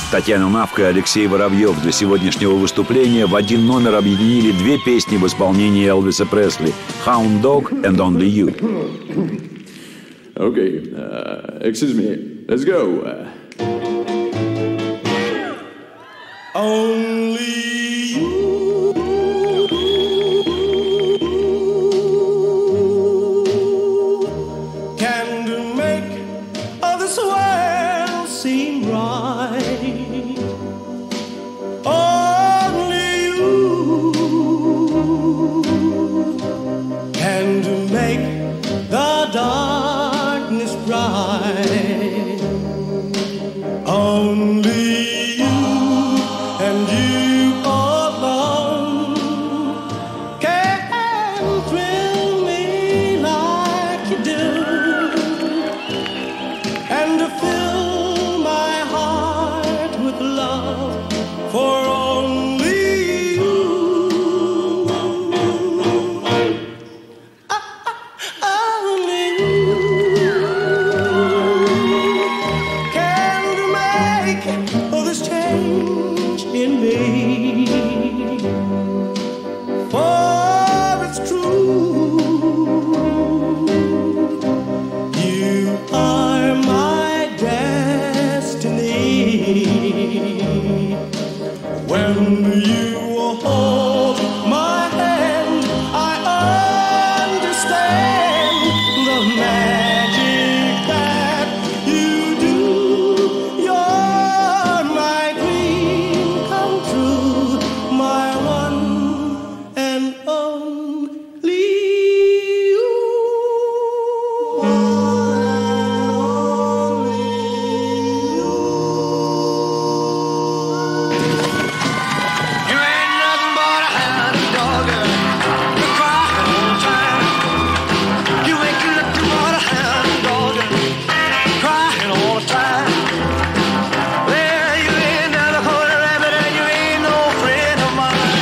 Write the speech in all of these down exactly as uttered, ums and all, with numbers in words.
Татьяна Навка и Алексей Воробьев для сегодняшнего выступления в один номер объединили две песни в исполнении Элвиса Пресли «Hound Dog» and «Only You». Okay, uh, excuse me, let's go. Uh... Only you can make all this world seem right. Only you can make the darkness bright. Only and you alone can thrill me like you do, and to fill my heart with love for only you. Only you can make all this change in me, for it's true, you are my destiny. When you hold my hand, I understand the magic that you do. You're my dream come true, my one and only you. You ain't nothing but a hound dog, you're crying all the time. You ain't nothing but a hound dog, crying all the time. Well, you ain't never caught a rabbit and you ain't no friend of mine.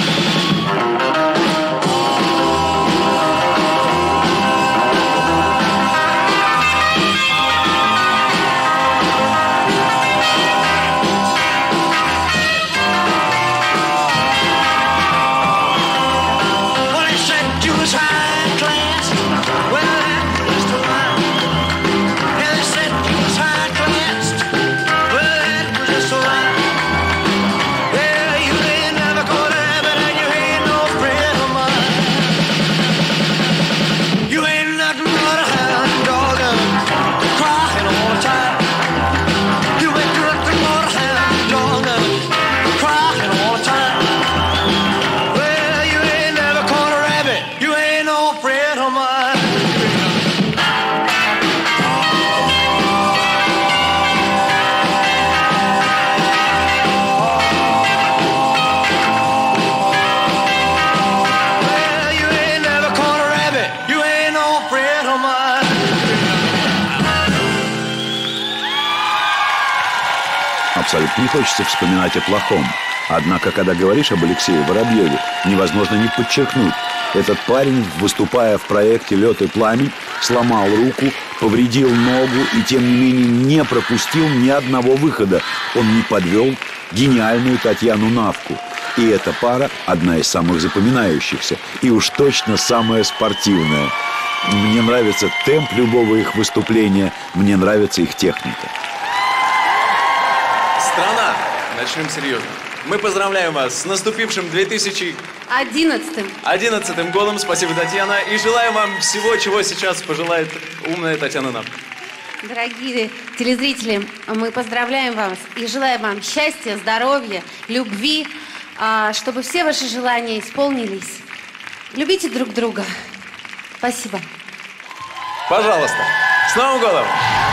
Well, they said you was high class. Well, that was the line. Yeah, they said you was high class. Well, that was just the line. Yeah, you ain't never caught a rabbit and you ain't no friend of mine. You ain't nothing but a hound dog, crying all the time. You ain't nothing but a hound dog, crying all the time. Well, you ain't never caught a rabbit, you ain't no friend of mine. Well, you ain't never caught a rabbit, you ain't no friend of mine. Абсолютно не хочется вспоминать о плохом. Однако, когда говоришь об Алексее Воробьеве, невозможно не подчеркнуть. Этот парень, выступая в проекте «Лед и пламень», сломал руку, повредил ногу и, тем не менее, не пропустил ни одного выхода. Он не подвел гениальную Татьяну Навку. И эта пара одна из самых запоминающихся. И уж точно самая спортивная. Мне нравится темп любого их выступления, мне нравится их техника. Страна, начнем серьезно. Мы поздравляем вас с наступившим две тысячи Одиннадцатым. одиннадцатым годом. Спасибо, Татьяна. И желаем вам всего, чего сейчас пожелает умная Татьяна Навка. Дорогие телезрители, мы поздравляем вас и желаем вам счастья, здоровья, любви, чтобы все ваши желания исполнились. Любите друг друга. Спасибо. Пожалуйста. С Новым годом!